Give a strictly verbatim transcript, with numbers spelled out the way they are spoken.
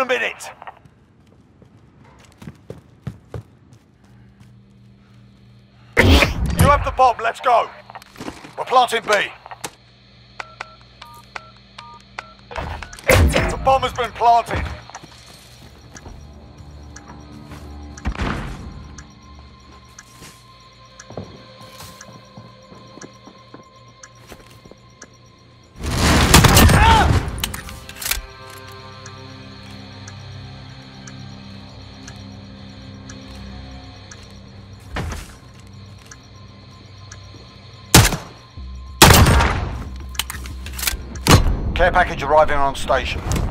a minute. You have the bomb, let's go. We're planting B. The bomb has been planted. Care package arriving on station.